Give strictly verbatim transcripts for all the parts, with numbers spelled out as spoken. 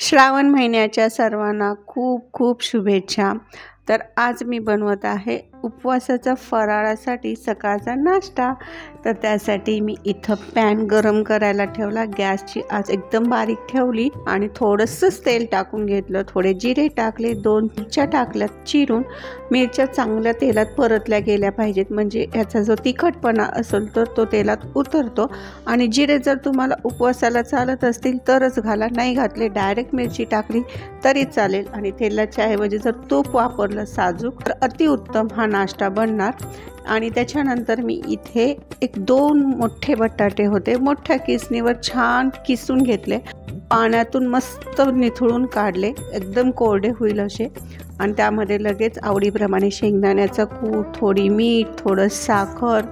श्रावण महिन्याच्या सर्वांना खूप खूप शुभेच्छा। तर आज मी बनवत आहे उपवासाचा फराळासाठी सकाळचा नाश्ता। तर त्यासाठी मी इथं पॅन गरम करायला ठेवला, गॅसची आच एकदम बारीक ठेवली आणि थोडंसं तेल टाकून घेतलं, थोडे जिरे टाकले, दोन मिरच्या टाकल्यात चिरून। मिरच्या चांगल्या तेलात परतल्या गेल्या पाहिजेत, म्हणजे याचा जो तिखटपणा असेल तर तो तेलात उतरतो। आणि जिरे जर तुम्हाला उपवासाला चालत असतील तरच घाला, नाही घातले डायरेक्ट मिरची टाकली तरी चालेल। आणि तेलाच्या ऐवजी जर तूप वापरलं साजूक तर अतिउत्तम हा नाश्ता बनणार। आणि त्याच्यानंतर मी इथे एक दोन मोठे बटाटे होते, मोठ्या किसणीवर छान किसून घेतले, पाण्यातून मस्त निथळून काढले, एकदम कोरडे होईल असे। आणि त्यामध्ये लगेच आवडीप्रमाणे शेंगदाण्याचं कूट, थोडी मीठ, थोडं साखर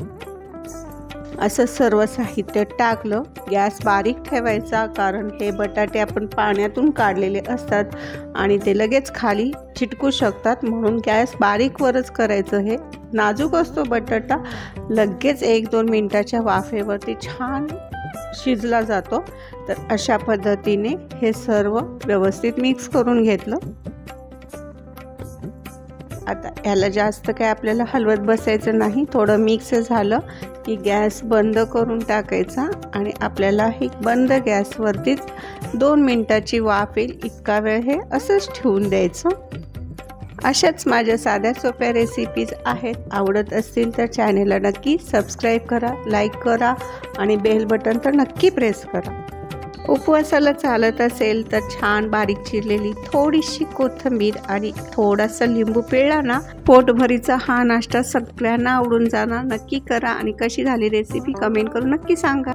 असं सर्व साहित्य टाकलं। गॅस बारीक ठेवायचा, कारण हे बटाटे आपण पाण्यातून काढलेले असतात आणि ते लगेच खाली चिटकू शकतात, म्हणून गॅस बारीकवरच करायचं। हे नाजूक असतो बटाटा, लगेच एक दोन मिनिटाच्या वाफेवरती छान शिजला जातो। तर अशा पद्धतीने हे सर्व व्यवस्थित मिक्स करून घेतलं। आता याला जास्त काय आपल्याला हलवत बसायचं नाही, थोडं मिक्स झालं की गॅस बंद करून टाकायचा आणि आपल्याला हे बंद गॅसवरतीच दोन मिनिटाची वाफ येईल इतका वेळ हे असंच ठेवून द्यायचं। अशाच माझ्या साध्या सोप्या रेसिपीज आहेत, आवडत असतील तर चॅनेलला नक्की सबस्क्राईब करा, लाईक करा आणि बेल बटन तर नक्की प्रेस करा। उपवासाला चालत असेल तर छान बारीक चिरलेली थोडीशी कोथिंबीर आणि थोडासा लिंबू पिळला ना, पोटभरीचा हा नाश्ता सगळ्यांना आवडून जाणार। नक्की करा आणि कशी झाली रेसिपी कमेंट करून नक्की सांगा।